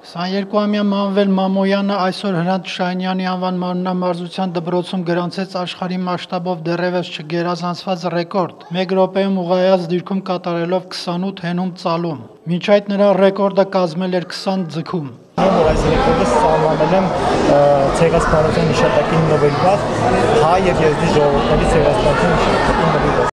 22-ամյա Մանվել Մամոյանը այսօր Հրանտ Շահինյանի անվան մարմնամարզության դպրոցում գրանցեց աշխարհի մասշտաբով դեռևս չգերազանցված ռեկորդ՝ 1 րոպեում ուղղայած դիրքում կատարելով 28 հենում ծալում։ Մինչ այդ նրա ռեկորդը կազմել էր 20 ձգում։ Այս ռեկորդը սահմանել եմ ցեղասպանության հիշատակին նվիրված հայ եւ եզդի ժողովուրդների ցեղասպանության հիշատակին նվիրված։